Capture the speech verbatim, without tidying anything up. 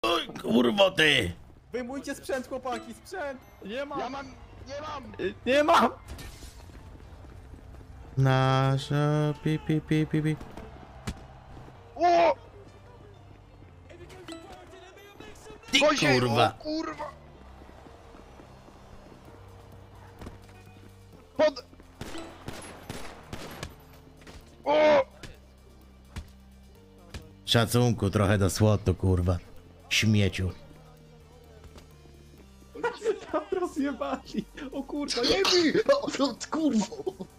Oj, kurwo ty! Wyjmujcie sprzęt, chłopaki, sprzęt! Nie mam! Ja mam, nie mam! Nie mam! Nasza pi pi pi pi pi. O! Ty Boże, kurwa! O, kurwa! Pod... O! Szacunku trochę do słotu, kurwa. Śmieciu. Tam rozjebali! O kurwa, nie Nie bij! O, kurwo!